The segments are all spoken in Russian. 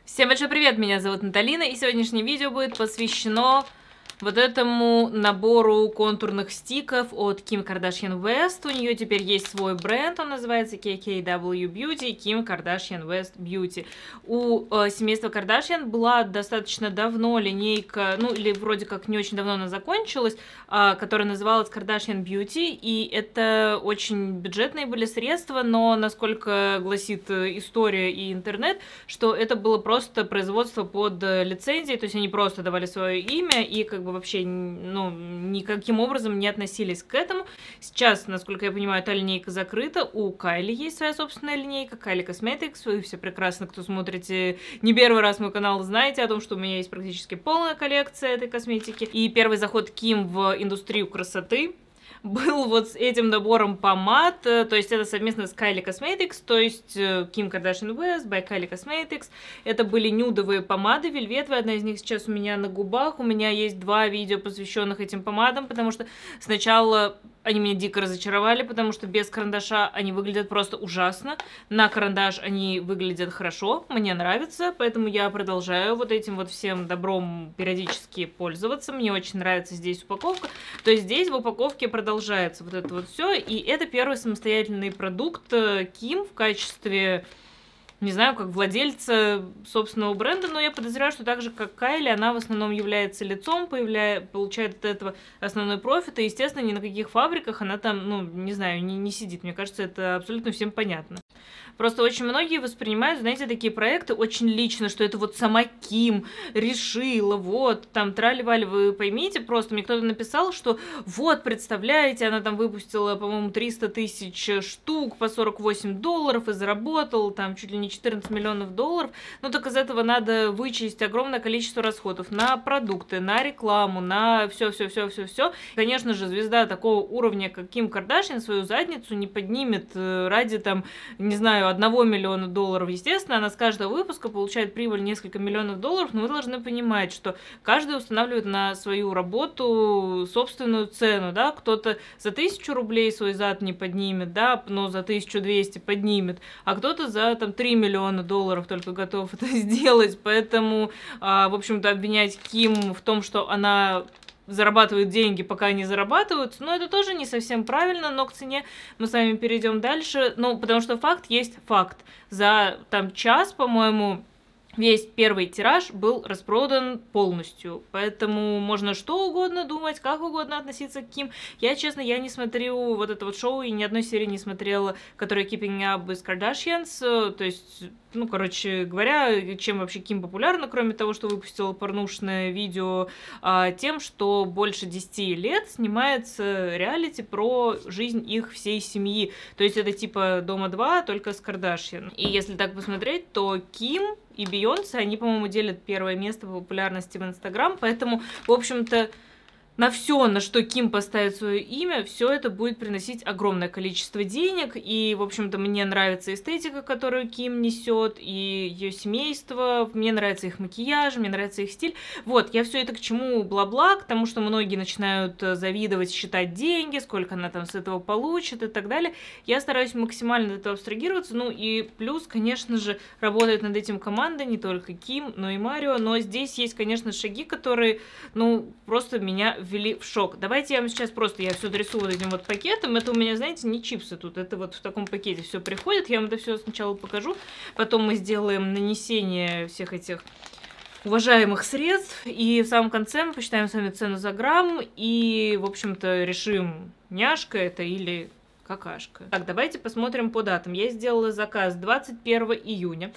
Всем большой привет, меня зовут Наталина, и сегодняшнее видео будет посвящено вот этому набору контурных стиков от Kim Kardashian West. У нее теперь есть свой бренд, он называется KKW Beauty, Kim Kardashian West Beauty. У семейства Kardashian была достаточно давно линейка, ну или вроде как не очень давно она закончилась, которая называлась Kardashian Beauty, и это очень бюджетные были средства, но насколько гласит история и интернет, что это было просто производство под лицензией, то есть они просто давали свое имя и как бы вообще, ну, никаким образом не относились к этому. Сейчас, насколько я понимаю, эта линейка закрыта. У Кайли есть своя собственная линейка, Kylie Cosmetics. Вы все прекрасно, кто смотрите не первый раз мой канал, знаете о том, что у меня есть практически полная коллекция этой косметики. И первый заход Ким в индустрию красоты был вот с этим набором помад, то есть это совместно с Kylie Cosmetics, то есть Kim Kardashian West by Kylie Cosmetics. Это были нюдовые помады, вельветовые, одна из них сейчас у меня на губах. У меня есть 2 видео, посвященных этим помадам, потому что сначала они меня дико разочаровали, потому что без карандаша они выглядят просто ужасно. На карандаш они выглядят хорошо, мне нравится, поэтому я продолжаю вот этим вот всем добром периодически пользоваться. Мне очень нравится здесь упаковка. То есть здесь в упаковке продолжается вот это вот все, и это первый самостоятельный продукт Ким в качестве, не знаю, как владельца собственного бренда, но я подозреваю, что так же, как Кайли, она в основном является лицом, получает от этого основной профит, и, естественно, ни на каких фабриках она там, ну, не знаю, не сидит. Мне кажется, это абсолютно всем понятно. Просто очень многие воспринимают, знаете, такие проекты очень лично, что это вот сама Ким решила, вот, там, трали-вали, вы поймите, просто мне кто-то написал, что вот, представляете, она там выпустила, по-моему, 300 тысяч штук по $48 и заработала там чуть ли не 14 миллионов долларов, ну так из этого надо вычесть огромное количество расходов на продукты, на рекламу, на все. Конечно же, звезда такого уровня, как Ким Кардашьян, свою задницу не поднимет ради там, не знаю, $1 миллиона. Естественно, она с каждого выпуска получает прибыль несколько миллионов долларов, но вы должны понимать, что каждый устанавливает на свою работу собственную цену, да, кто-то за 1000 рублей свой зад не поднимет, да, но за 1200 поднимет, а кто-то за там 3 миллиона долларов только готов это сделать, поэтому, в общем-то, обвинять Ким в том, что она зарабатывают деньги, пока они зарабатывают, но это тоже не совсем правильно, но к цене мы с вами перейдем дальше, ну, потому что факт есть факт. За там час, по-моему, весь первый тираж был распродан полностью, поэтому можно что угодно думать, как угодно относиться к Ким. Я, честно, я не смотрю вот это вот шоу и ни одной серии не смотрела, которая Keeping Up with Kardashians, то есть, ну, короче говоря, чем вообще Ким популярна, кроме того, что выпустила порнушное видео, тем, что больше 10 лет снимается реалити про жизнь их всей семьи, то есть это типа «Дома-2», только с Кардашьян. И если так посмотреть, то Ким и Бейонсе, они, по-моему, делят первое место по популярности в Инстаграм, поэтому, в общем-то, на все, на что Ким поставит свое имя, все это будет приносить огромное количество денег, и, в общем-то, мне нравится эстетика, которую Ким несет, и ее семейство, мне нравится их макияж, мне нравится их стиль. Вот, я все это к чему бла-бла, к тому, что многие начинают завидовать, считать деньги, сколько она там с этого получит и так далее. Я стараюсь максимально от этого абстрагироваться, ну и плюс, конечно же, работает над этим команда, не только Ким, но и Марио, но здесь есть, конечно, шаги, которые, ну, просто меня ввели в шок. Давайте я вам сейчас просто, я все дорисую вот этим вот пакетом. Это у меня, знаете, не чипсы тут, это вот в таком пакете все приходит. Я вам это все сначала покажу, потом мы сделаем нанесение всех этих уважаемых средств, и в самом конце мы посчитаем с вами цену за грамм, и, в общем-то, решим, няшка это или какашка. Так, давайте посмотрим по датам. Я сделала заказ 21 июня.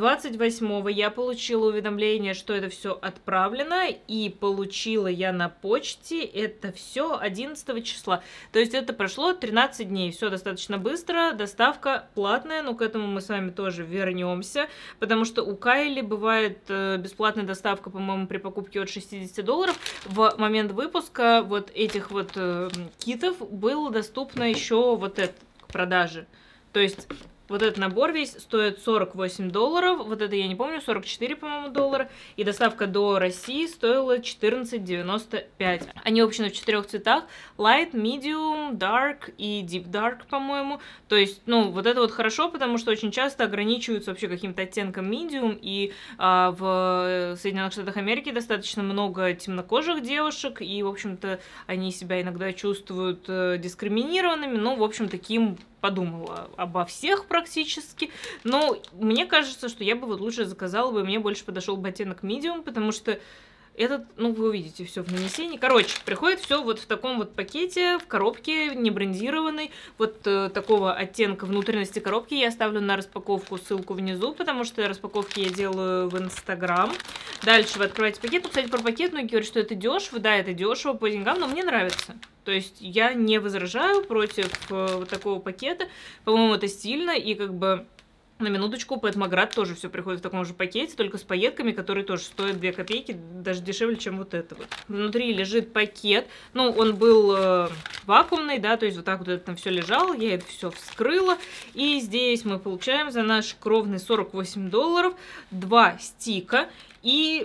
28 я получила уведомление, что это все отправлено, и получила я на почте это все 11 числа. То есть это прошло 13 дней. Все достаточно быстро. Доставка платная, но к этому мы с вами тоже вернемся, потому что у Кайли бывает бесплатная доставка, по-моему, при покупке от $60. В момент выпуска вот этих вот китов было доступно еще вот это к продаже. То есть вот этот набор весь стоит $48, вот это я не помню, 44, по-моему, доллара, и доставка до России стоила $14.95. Они выпущены в 4 цветах: Light, Medium, Dark и Deep Dark, по-моему. То есть, ну, вот это вот хорошо, потому что очень часто ограничиваются вообще каким-то оттенком Medium, и в Соединенных Штатах Америки достаточно много темнокожих девушек, и, в общем-то, они себя иногда чувствуют дискриминированными, ну, в общем, таким подумала обо всех практически, но мне кажется, что я бы вот лучше заказала бы, мне больше подошел бы оттенок Medium, потому что этот, ну, вы увидите все в нанесении. Короче, приходит все вот в таком вот пакете, в коробке, не брендированной, вот такого оттенка внутренности коробки. Я оставлю на распаковку ссылку внизу, потому что распаковки я делаю в Инстаграм. Дальше вы открываете пакет. Кстати, про пакет многие говорят, что это дешево. Да, это дешево по деньгам, но мне нравится. То есть я не возражаю против вот такого пакета. По-моему, это стильно, и как бы на минуточку Пэт Маград тоже все приходит в таком же пакете, только с пайетками, которые тоже стоят 2 копейки, даже дешевле, чем вот это вот. Внутри лежит пакет, ну, он был вакуумный, да, то есть вот так вот это там все лежало, я это все вскрыла, и здесь мы получаем за наш кровный $48 2 стика и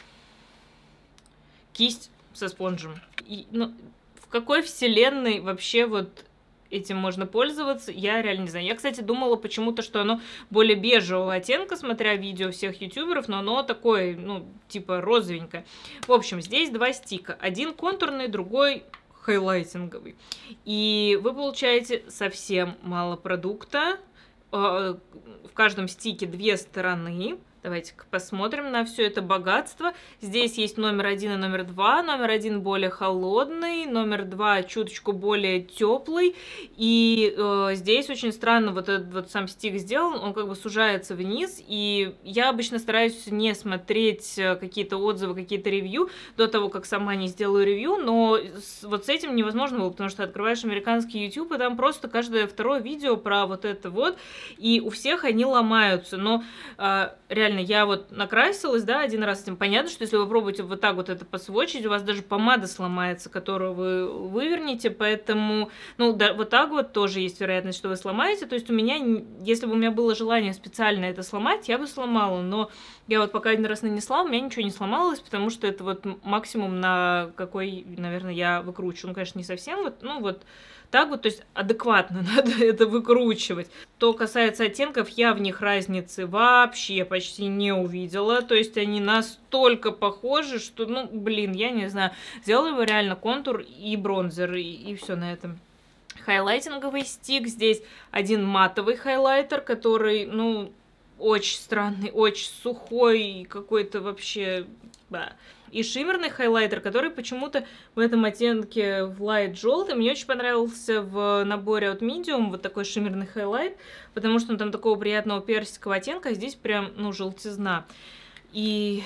кисть со спонжем. И, ну, в какой вселенной вообще вот этим можно пользоваться, я реально не знаю. Я, кстати, думала почему-то, что оно более бежевого оттенка, смотря видео всех ютуберов, но оно такое, ну, типа розовенькое. В общем, здесь 2 стика. Один контурный, другой хайлайтинговый. И вы получаете совсем мало продукта. В каждом стике 2 стороны. Давайте-ка посмотрим на все это богатство. Здесь есть номер 1 и номер 2. Номер 1 более холодный, номер 2 чуточку более теплый. И здесь очень странно вот этот вот сам стик сделан, он как бы сужается вниз. И я обычно стараюсь не смотреть какие-то отзывы, какие-то ревью до того, как сама не сделаю ревью, но вот с этим невозможно было, потому что открываешь американский YouTube, и там просто каждое второе видео про вот это вот, и у всех они ломаются. Но реально, я вот накрасилась, да, один раз этим. Понятно, что если вы пробуете вот так вот это посвочить, у вас даже помада сломается, которую вы вывернете, поэтому, ну, да, вот так вот тоже есть вероятность, что вы сломаете. То есть у меня, если бы у меня было желание специально это сломать, я бы сломала, но я вот пока один раз нанесла, у меня ничего не сломалось, потому что это вот максимум, на какой, наверное, я выкручу. Ну, конечно, не совсем, вот, ну, вот так вот, то есть адекватно надо это выкручивать. Что касается оттенков, я в них разницы вообще почти не увидела. То есть они настолько похожи, что, ну, блин, я не знаю. Сделали бы реально контур и бронзер, и все на этом. Хайлайтинговый стик. Здесь один матовый хайлайтер, который, ну, очень странный, очень сухой, какой-то вообще... Да. И шиммерный хайлайтер, который почему-то в этом оттенке в light желтый. Мне очень понравился в наборе от Medium вот такой шиммерный хайлайт, потому что он там такого приятного персикового оттенка, а здесь прям, ну, желтизна. И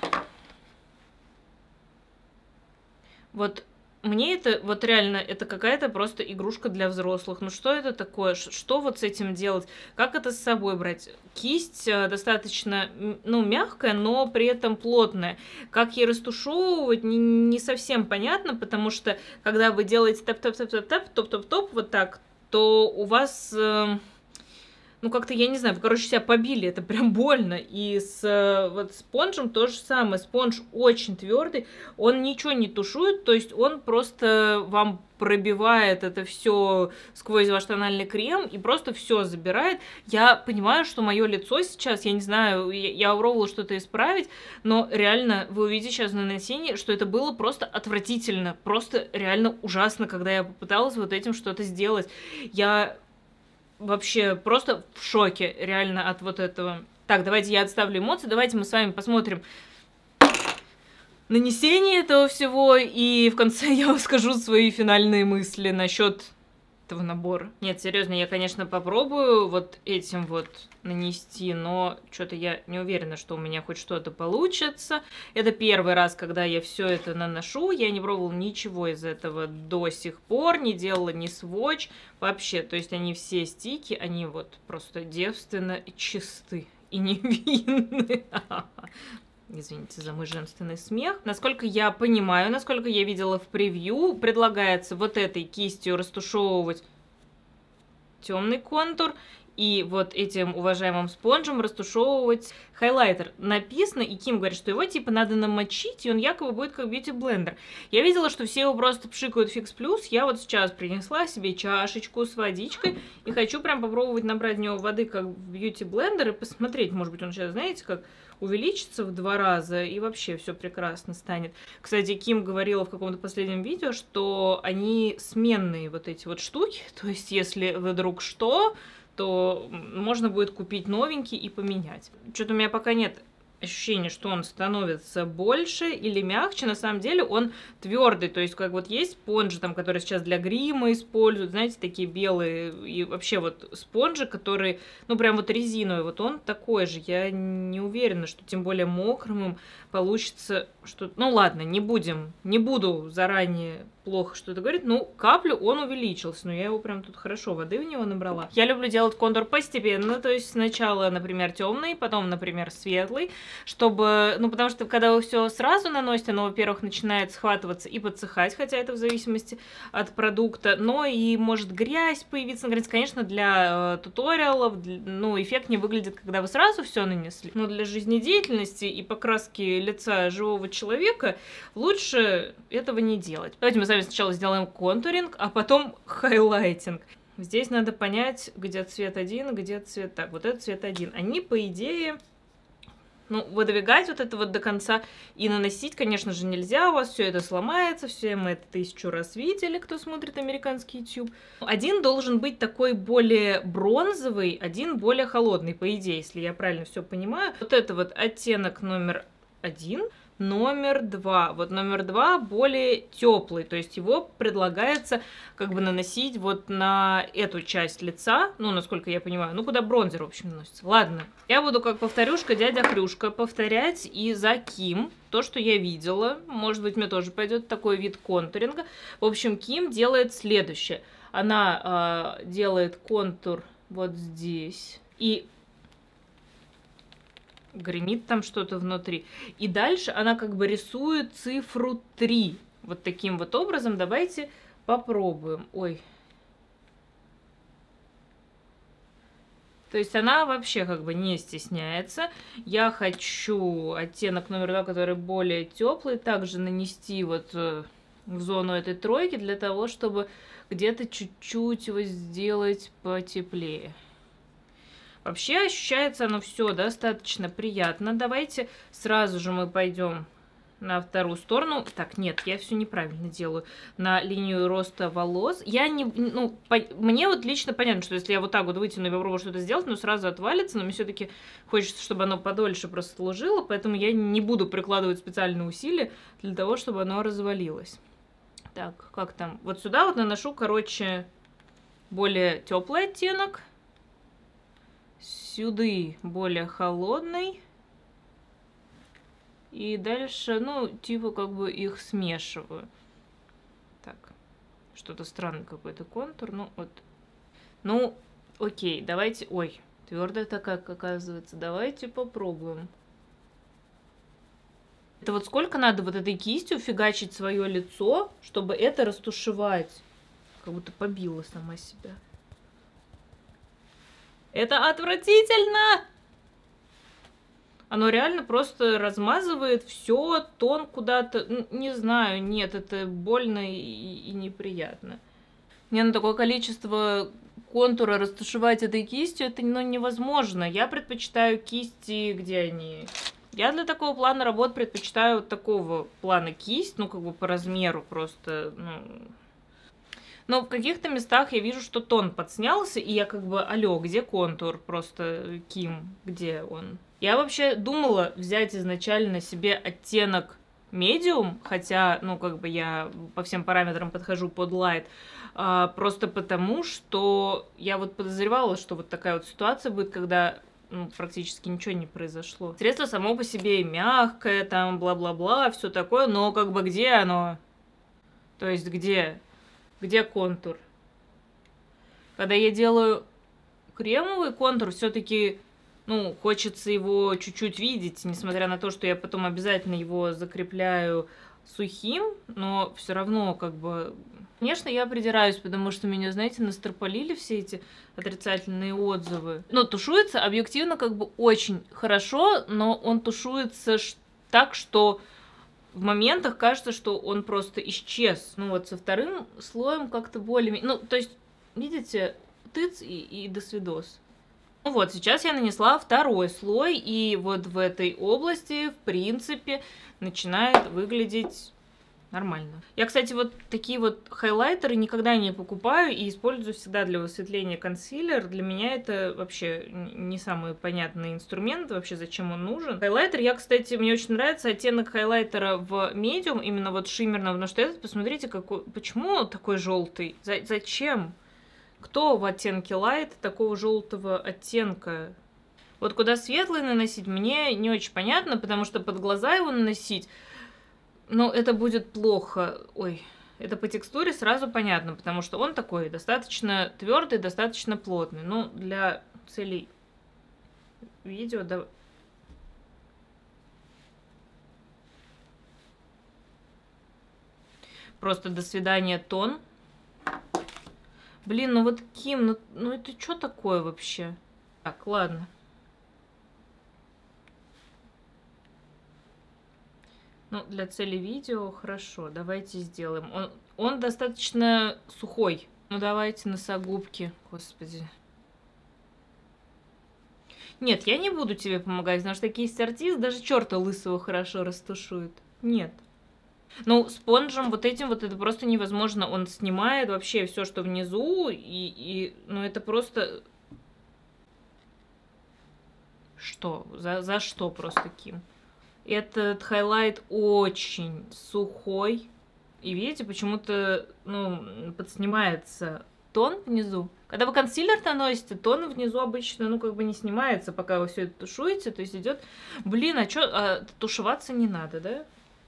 вот мне это, вот реально, это какая-то просто игрушка для взрослых. Ну что это такое? Что вот с этим делать? Как это с собой брать? Кисть достаточно, ну, мягкая, но при этом плотная. Как ей растушевывать, не совсем понятно, потому что, когда вы делаете тап-тап-тап-тап-тап, топ-топ-топ, вот так, то у вас... Ну, как-то, я не знаю, вы, короче, себя побили, это прям больно. И с вот спонжем то же самое. Спонж очень твердый, он ничего не тушует, то есть он просто вам пробивает это все сквозь ваш тональный крем и просто все забирает. Я понимаю, что мое лицо сейчас, я не знаю, я пробовала что-то исправить, но реально вы увидите сейчас на нанесении, что это было просто отвратительно, просто реально ужасно, когда я попыталась вот этим что-то сделать. Я вообще просто в шоке реально от вот этого. Так, давайте я отставлю эмоции, давайте мы с вами посмотрим нанесение этого всего, и в конце я вам скажу свои финальные мысли насчет этого набора. Нет, серьезно, я, конечно, попробую вот этим вот нанести, но что-то я не уверена, что у меня хоть что-то получится. Это первый раз, когда я все это наношу. Я не пробовала ничего из этого до сих пор, не делала ни сводч вообще. То есть они все стики, они вот просто девственно чисты и невинны. Извините за мой женственный смех. Насколько я понимаю, насколько я видела в превью, предлагается вот этой кистью растушевывать темный контур и вот этим уважаемым спонжем растушевывать хайлайтер. Написано, и Ким говорит, что его типа надо намочить, и он якобы будет как бьюти-блендер. Я видела, что все его просто пшикают в Fix Plus. Я вот сейчас принесла себе чашечку с водичкой и хочу прям попробовать набрать в него воды как в бьюти-блендер и посмотреть, может быть, он сейчас, знаете, как увеличится в 2 раза и вообще все прекрасно станет. Кстати, Ким говорила в каком-то последнем видео, что они сменные вот эти вот штуки, то есть если вдруг что, то можно будет купить новенький и поменять. Что-то у меня пока нет ощущение, что он становится больше или мягче. На самом деле он твердый, то есть как вот есть спонжи, там, которые сейчас для грима используют, знаете, такие белые, и вообще вот спонжи, которые, ну, прям вот резиновые, вот он такой же. Я не уверена, что тем более мокрым им получится что... Ну, ладно, не буду заранее плохо что-то говорить, ну, каплю он увеличился, но я его прям тут хорошо воды в него набрала. Я люблю делать контур постепенно, то есть сначала, например, темный, потом, например, светлый, чтобы, ну, потому что когда вы все сразу наносите, оно, во-первых, начинает схватываться и подсыхать, хотя это в зависимости от продукта, но и может грязь появиться на границе. Конечно, для туториалов, ну, эффект не выглядит, когда вы сразу все нанесли, но для жизнедеятельности и покраски лица живого человека лучше этого не делать. Давайте мы с вами сначала сделаем контуринг, а потом хайлайтинг. Здесь надо понять, где цвет 1, где цвет... Так, вот это цвет 1. Они, по идее... Ну, выдвигать вот это вот до конца и наносить, конечно же, нельзя, у вас все это сломается, все мы это 1000 раз видели, кто смотрит американский YouTube. Один должен быть такой более бронзовый, один более холодный, по идее, если я правильно все понимаю. Вот это вот оттенок номер 1. Номер 2. Вот номер 2 более теплый, то есть его предлагается как бы наносить вот на эту часть лица, ну, насколько я понимаю, ну, куда бронзер, в общем, наносится. Ладно, я буду как повторюшка, дядя Хрюшка, повторять и за Ким то, что я видела. Может быть, мне тоже пойдет такой вид контуринга. В общем, Ким делает следующее. Она делает контур вот здесь и гремит там что-то внутри. И дальше она как бы рисует цифру 3. Вот таким вот образом. Давайте попробуем. Ой. То есть она вообще как бы не стесняется. Я хочу оттенок номер 2, который более теплый, также нанести вот в зону этой тройки, для того, чтобы где-то чуть-чуть его сделать потеплее. Вообще ощущается оно все достаточно приятно. Давайте сразу же мы пойдем на вторую сторону. Так, нет, я все неправильно делаю. На линию роста волос. Я не, ну, мне вот лично понятно, что если я вот так вот вытяну и попробую что-то сделать, ну, сразу отвалится, но мне все-таки хочется, чтобы оно подольше просто служило, поэтому я не буду прикладывать специальные усилия для того, чтобы оно развалилось. Так, как там? Вот сюда вот наношу, короче, более теплый оттенок. Сюда более холодный. И дальше, ну, типа, как бы их смешиваю. Так, что-то странный какой-то контур. Ну, вот. Ну, окей, давайте... Ой, твердая такая, оказывается. Давайте попробуем. Это вот сколько надо вот этой кистью фигачить свое лицо, чтобы это растушевать? Как будто побила сама себя. Это отвратительно! Оно реально просто размазывает все, тон куда-то, не знаю, нет, это больно и неприятно. Мне на такое количество контура растушевать этой кистью, это ну, невозможно. Я предпочитаю кисти, где они... Я для такого плана работ предпочитаю вот такого плана кисть, ну как бы по размеру просто, ну... Но в каких-то местах я вижу, что тон подснялся, и я как бы, алло, где контур? Просто Ким, где он? Я вообще думала взять изначально себе оттенок medium, хотя, ну, как бы я по всем параметрам подхожу под light, просто потому, что я вот подозревала, что вот такая вот ситуация будет, когда... Ну, практически ничего не произошло. Средство само по себе мягкое, там, бла-бла-бла, все такое, но как бы где оно? То есть где контур? Когда я делаю кремовый контур, все-таки, ну, хочется его чуть-чуть видеть, несмотря на то, что я потом обязательно его закрепляю сухим, но все равно как бы... Конечно, я придираюсь, потому что меня, знаете, настропалили все эти отрицательные отзывы. Но тушуется объективно как бы очень хорошо, но он тушуется так, что в моментах кажется, что он просто исчез. Ну вот со вторым слоем как-то более... Ну, то есть, видите, тыц и до свидос. Ну вот, сейчас я нанесла второй слой, и вот в этой области, в принципе, начинает выглядеть нормально. Я, кстати, вот такие вот хайлайтеры никогда не покупаю и использую всегда для высветления консилер. Для меня это вообще не самый понятный инструмент, вообще зачем он нужен. Хайлайтер, я, кстати, мне очень нравится оттенок хайлайтера в медиум, именно вот шиммерного, потому что этот, посмотрите, какой, почему он такой желтый? Зачем? Кто в оттенке лайт такого желтого оттенка? Вот куда светлый наносить, мне не очень понятно, потому что под глаза его наносить, ну, это будет плохо. Ой, это по текстуре сразу понятно, потому что он такой достаточно твердый, достаточно плотный. Ну, для целей видео, да. Просто до свидания, тон. Блин, ну вот Ким, ну это что такое вообще? Так, ладно. Ну, для цели видео хорошо, давайте сделаем. Он достаточно сухой. Ну, давайте носогубки, господи. Нет, я не буду тебе помогать, потому что такие артист даже черта лысого хорошо растушует. Нет. Ну, спонжем вот этим вот это просто невозможно. Он снимает вообще все, что внизу, ну, это просто... Что? За что просто, Ким? Этот хайлайт очень сухой. И видите, почему-то, ну, подснимается тон внизу. Когда вы консилер наносите, тон внизу обычно, ну, как бы не снимается, пока вы все это тушуете. То есть идет... Блин, а что, тушеваться не надо, да?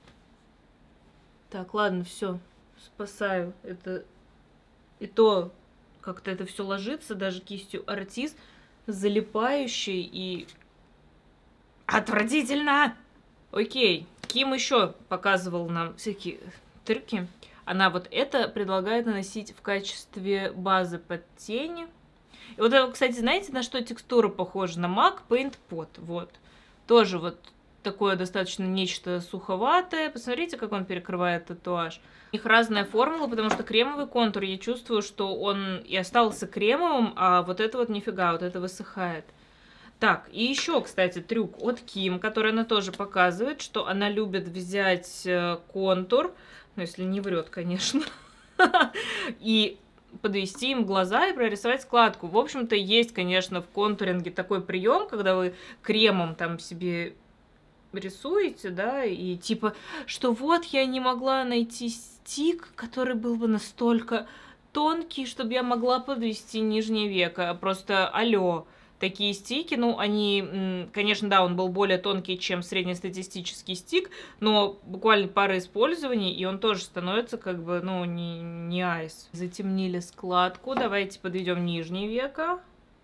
Так, ладно, все. Спасаю. Это... И то, как-то это все ложится, даже кистью артист, залипающий и... Отвратительно! Окей, Ким еще показывал нам всякие трюки. Она вот это предлагает наносить в качестве базы под тени. И вот это, кстати, знаете, на что текстура похожа? На MAC Paint Pot. Вот. Тоже вот такое достаточно нечто суховатое. Посмотрите, как он перекрывает татуаж. У них разная формула, потому что кремовый контур, я чувствую, что он и остался кремовым, а вот это вот нифига, вот это высыхает. Так, и еще, кстати, трюк от Ким, который она тоже показывает, что она любит взять контур, ну, если не врет, конечно, и подвести им глаза и прорисовать складку. В общем-то, есть, конечно, в контуринге такой прием, когда вы кремом там себе рисуете, да, и типа, что вот я не могла найти стик, который был бы настолько тонкий, чтобы я могла подвести нижнее веко. Просто алло. Такие стики, ну, они, конечно, да, он был более тонкий, чем среднестатистический стик, но буквально пара использований, и он тоже становится как бы, ну, не айс. Затемнили складку, давайте подведем нижнее веко.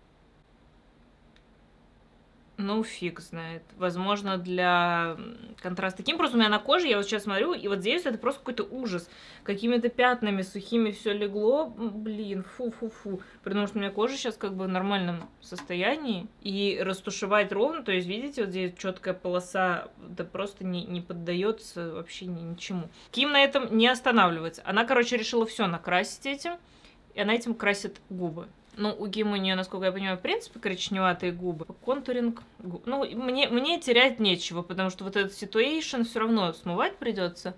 Ну, фиг знает. Возможно, для контраста. Таким просто у меня на коже, я вот сейчас смотрю, и вот здесь это просто какой-то ужас. Какими-то пятнами сухими все легло. Блин, фу-фу-фу. Потому что у меня кожа сейчас как бы в нормальном состоянии. И растушевать ровно, то есть, видите, вот здесь четкая полоса, да просто не поддается вообще ничему. Ким на этом не останавливается. Она, короче, решила все накрасить этим, и она этим красит губы. Ну, у Ким у нее, насколько я понимаю, в принципе, коричневатые губы. Контуринг губ. Ну, мне терять нечего, потому что вот этот ситуэйшн все равно смывать придется.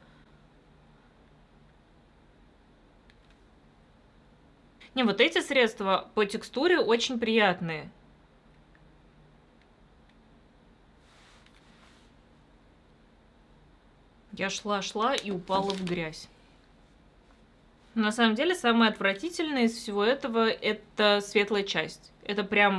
Не, вот эти средства по текстуре очень приятные. Я шла-шла и упала в грязь. На самом деле, самое отвратительное из всего этого — это светлая часть. Это прям...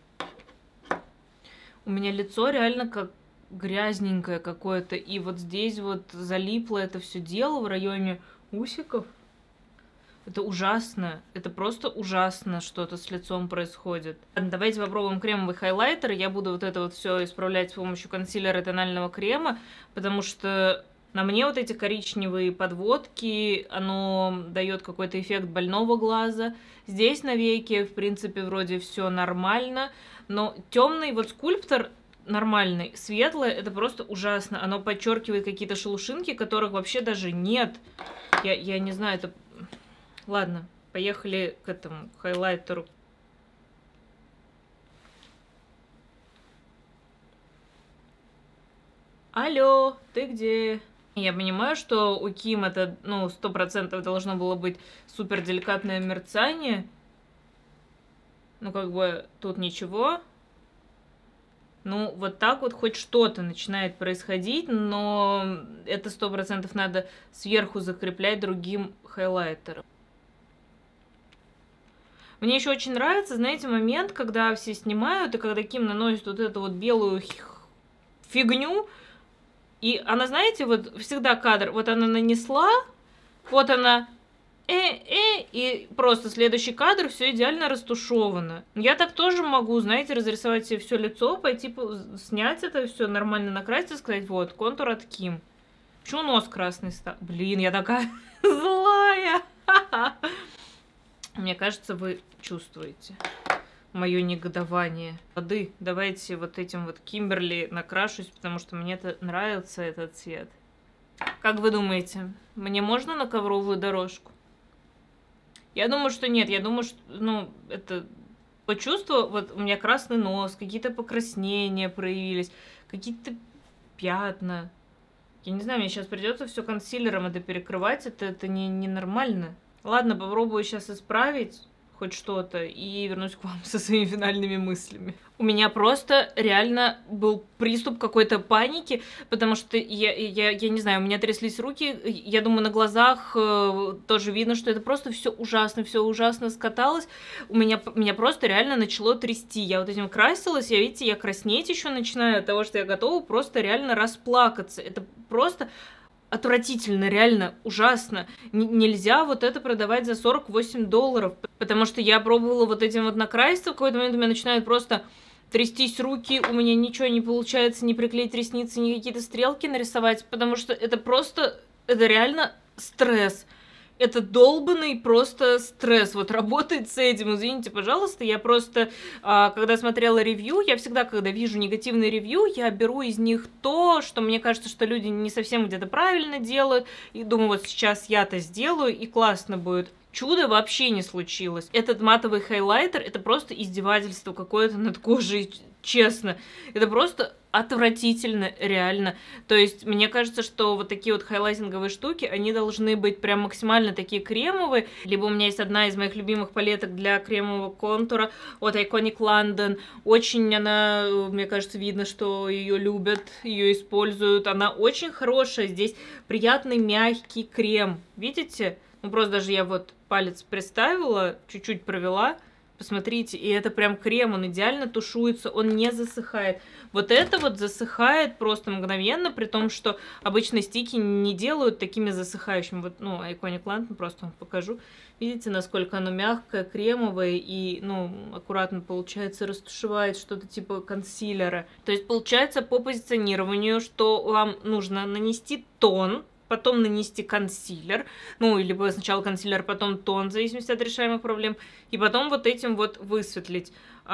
У меня лицо реально как грязненькое какое-то. И вот здесь вот залипло это все дело в районе усиков. Это ужасно. Это просто ужасно, что-то с лицом происходит. Давайте попробуем кремовый хайлайтер. Я буду вот это вот все исправлять с помощью консилера и тонального крема, потому что... На мне вот эти коричневые подводки, оно дает какой-то эффект больного глаза. Здесь на веке, в принципе, вроде все нормально. Но темный вот скульптор нормальный, светлое, это просто ужасно. Оно подчеркивает какие-то шелушинки, которых вообще даже нет. Я не знаю, это... Ладно, поехали к этому хайлайтеру. Алло, ты где? Я понимаю, что у Ким это, ну, 100% должно было быть супер деликатное мерцание. Ну, как бы, тут ничего. Ну, вот так вот хоть что-то начинает происходить, но это 100% надо сверху закреплять другим хайлайтером. Мне еще очень нравится, знаете, момент, когда все снимают, и когда Ким наносит вот эту вот белую фигню, и она, знаете, вот всегда кадр, вот она нанесла, вот она, и просто следующий кадр, все идеально растушевано. Я так тоже могу, знаете, разрисовать себе все лицо, пойти снять это все нормально накрасить и сказать, вот, контур от Ким. Почему нос красный стал? Блин, я такая злая. Мне кажется, вы чувствуете мое негодование. Воды, давайте вот этим вот Кимберли накрашусь, потому что мне это нравится, этот цвет. Как вы думаете, мне можно на ковровую дорожку? Я думаю, что нет. Я думаю, что, ну, это почувствовала, вот у меня красный нос, какие-то покраснения проявились, какие-то пятна. Я не знаю, мне сейчас придется все консилером это перекрывать, это не нормально. Ладно, попробую сейчас исправить хоть что-то и вернусь к вам со своими финальными мыслями. У меня просто реально был приступ какой-то паники, потому что я не знаю, у меня тряслись руки, я думаю, на глазах тоже видно, что это просто все ужасно скаталось. Меня просто реально начало трясти. Я вот этим красилась, видите, я краснеть еще начинаю от того, что я готова просто реально расплакаться. Это просто... Отвратительно, реально, ужасно. Нельзя вот это продавать за $48, потому что я пробовала вот этим вот накраситься, в какой-то момент у меня начинают просто трястись руки, у меня ничего не получается, ни приклеить ресницы, ни какие-то стрелки нарисовать, потому что это просто, это реально стресс. Это долбанный просто стресс. Вот работает с этим. Извините, пожалуйста, я просто, когда смотрела ревью, я всегда, когда вижу негативные ревью, я беру из них то, что мне кажется, что люди не совсем где-то правильно делают. И думаю, вот сейчас я-то сделаю, и классно будет. Чудо вообще не случилось. Этот матовый хайлайтер, это просто издевательство какое-то над кожей, честно. Это просто отвратительно, реально. То есть, мне кажется, что вот такие вот хайлайтинговые штуки, они должны быть прям максимально такие кремовые. Либо у меня есть одна из моих любимых палеток для кремового контура от Iconic London. Очень она, мне кажется, видно, что ее любят, ее используют. Она очень хорошая. Здесь приятный мягкий крем. Видите? Ну, просто даже я вот палец приставила, чуть-чуть провела, посмотрите, и это прям крем, он идеально тушуется, он не засыхает. Вот это вот засыхает просто мгновенно, при том, что обычно стики не делают такими засыхающими. Вот, ну, Iconic London, просто вам покажу. Видите, насколько оно мягкое, кремовое и, ну, аккуратно получается растушевать что-то типа консилера. То есть получается по позиционированию, что вам нужно нанести тон, потом нанести консилер, ну, либо сначала консилер, потом тон, в зависимости от решаемых проблем, и потом вот этим вот высветлить.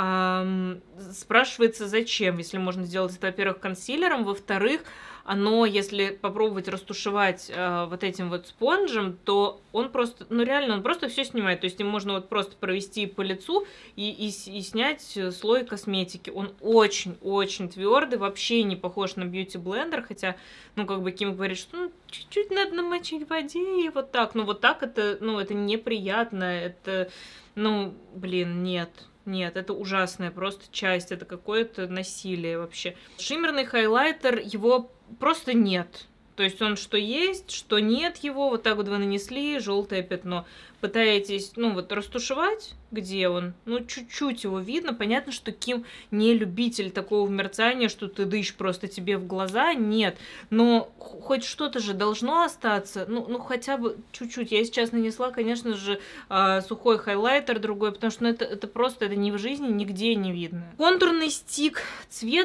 Спрашивается, зачем, если можно сделать это, во-первых, консилером, во-вторых, оно, если попробовать растушевать вот этим вот спонжем, то он просто, ну, реально, он просто все снимает, то есть им можно вот просто провести по лицу и снять слой косметики. Он очень-очень твердый, вообще не похож на бьюти-блендер, хотя, ну, как бы Ким говорит, что ну, чуть-чуть надо намочить в воде и вот так, но вот так это, ну, это неприятно, это, ну, блин, нет. Нет, это ужасная просто часть, это какое-то насилие вообще. Шиммерный хайлайтер, его просто нет. То есть он что есть, что нет его, вот так вот вы нанесли, желтое пятно. Пытаетесь, ну вот, растушевать, где он, ну чуть-чуть его видно. Понятно, что Ким не любитель такого мерцания, что ты дышишь просто тебе в глаза, нет. Но хоть что-то же должно остаться, ну хотя бы чуть-чуть. Я сейчас нанесла, конечно же, сухой хайлайтер другой, потому что ну, это просто, это ни в жизни нигде не видно. Контурный стик, цвет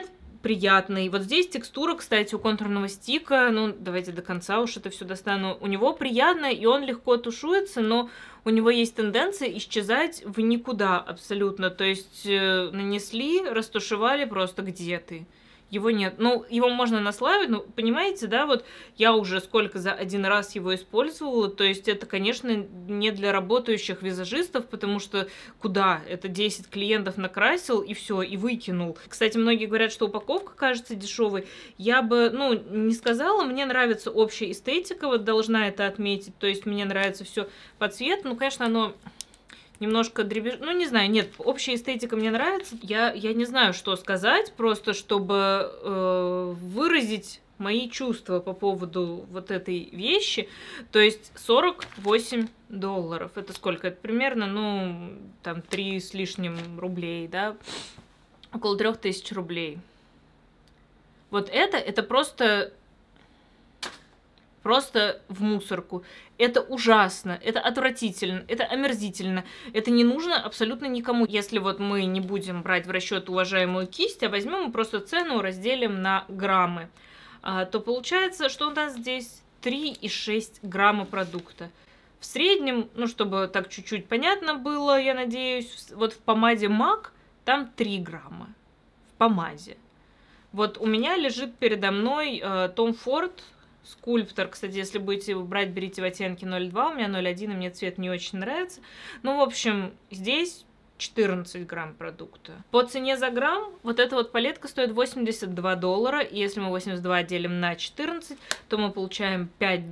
приятный. Вот здесь текстура, кстати, у контурного стика, ну, давайте до конца уж это все достану. У него приятная, и он легко тушуется, но у него есть тенденция исчезать в никуда абсолютно. То есть нанесли, растушевали просто где ты. Его нет. Ну, его можно наслаивать, но, понимаете, да, вот я уже сколько за один раз его использовала, то есть это, конечно, не для работающих визажистов, потому что куда? Это 10 клиентов накрасил и все, и выкинул. Кстати, многие говорят, что упаковка кажется дешевой. Я бы, ну, не сказала, мне нравится общая эстетика, вот должна это отметить, то есть мне нравится все по цвету, ну, конечно, оно... Немножко дребезжит. Ну, не знаю, нет, общая эстетика мне нравится. Я не знаю, что сказать, просто чтобы выразить мои чувства по поводу вот этой вещи. То есть $48. Это сколько? Это примерно, ну, там, 3 с лишним рублей, да? Около 3000 рублей. Вот это просто в мусорку. Это ужасно, это отвратительно, это омерзительно. Это не нужно абсолютно никому. Если вот мы не будем брать в расчет уважаемую кисть, а возьмем и просто цену разделим на граммы, то получается, что у нас здесь 3,6 грамма продукта. В среднем, ну, чтобы так чуть-чуть понятно было, я надеюсь, вот в помаде MAC там 3 грамма. В помаде. Вот у меня лежит передо мной Tom Ford Скульптор. Кстати, если будете брать, берите в оттенке 02, у меня 01, и мне цвет не очень нравится. Ну, в общем, здесь 14 грамм продукта. По цене за грамм вот эта вот палетка стоит $82, и если мы 82 делим на 14, то мы получаем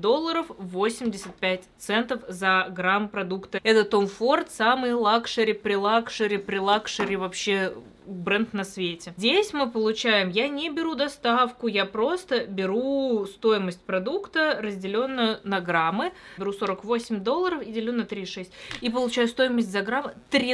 $5.85 за грамм продукта. Это Tom Ford, самый лакшери, при лакшери вообще бренд на свете. Здесь мы получаем, я не беру доставку, я просто беру стоимость продукта, разделенную на граммы. Беру $48 и делю на 3,6. И получаю стоимость за грамм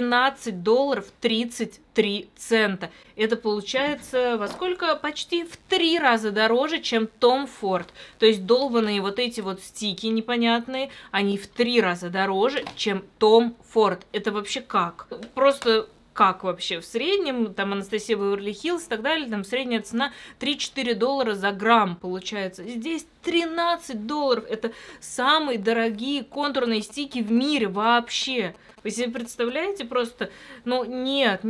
$13.33. Это получается во сколько? Почти в 3 раза дороже, чем Tom Ford. То есть долбаные вот эти вот стики непонятные, они в 3 раза дороже, чем Tom Ford. Это вообще как? Просто... Как вообще? В среднем, там, Анастасия Беверли-Хиллз и так далее, там средняя цена $3-4 за грамм получается. Здесь $13. Это самые дорогие контурные стики в мире вообще. Вы себе представляете просто? Ну, нет.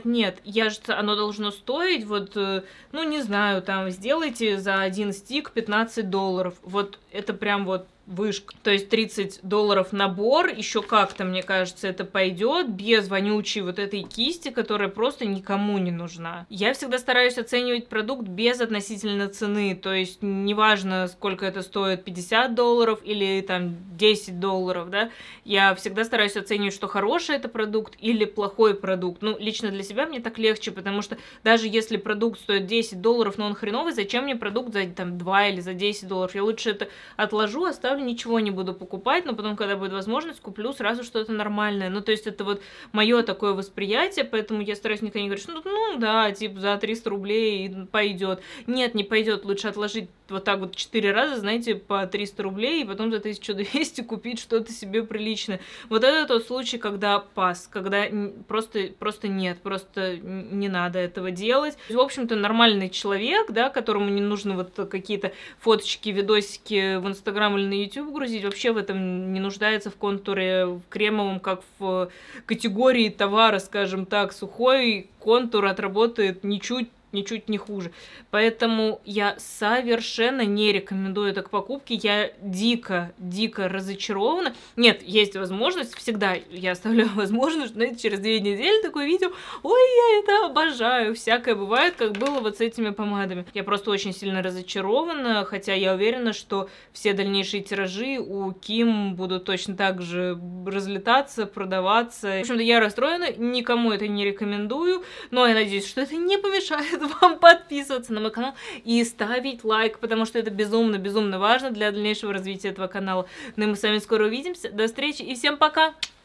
Оно должно стоить, вот, ну, не знаю, там, сделайте за один стик $15. Вот это прям вот вышка. То есть $30 набор, еще как-то, мне кажется, это пойдет без вонючей вот этой кисти, которая просто никому не нужна. Я всегда стараюсь оценивать продукт без относительно цены, то есть неважно, сколько это стоит, $50 или там $10, да, я всегда стараюсь оценивать, что хороший это продукт или плохой продукт. Ну, лично для себя мне так легче, потому что даже если продукт стоит $10, но он хреновый, зачем мне продукт за там 2 или за $10? Я лучше это отложу, оставлю, ничего не буду покупать, но потом, когда будет возможность, куплю сразу что-то нормальное. Ну, то есть это вот мое такое восприятие, поэтому я стараюсь никогда не говорить, что ну да, типа за 300 рублей пойдет. Нет, не пойдет, лучше отложить вот так вот 4 раза, знаете, по 300 рублей, и потом за 1200 купить что-то себе приличное. Вот это тот случай, когда пас, когда просто нет, просто не надо этого делать. В общем-то, нормальный человек, да, которому не нужно вот какие-то фоточки, видосики в Инстаграм или на YouTube грузить, вообще в этом не нуждается в контуре в кремовом, как в категории товара, скажем так, сухой контур отработает ничуть не хуже. Поэтому я совершенно не рекомендую это к покупке. Я дико разочарована. Нет, есть возможность, всегда я оставляю возможность, знаете, через 2 недели такое видео. Ой, я это обожаю. Всякое бывает, как было вот с этими помадами. Я просто очень сильно разочарована, хотя я уверена, что все дальнейшие тиражи у Ким будут точно так же разлетаться, продаваться. В общем-то, я расстроена, никому это не рекомендую, но я надеюсь, что это не помешает вам подписываться на мой канал и ставить лайк, потому что это безумно важно для дальнейшего развития этого канала. Ну и мы с вами скоро увидимся. До встречи и всем пока!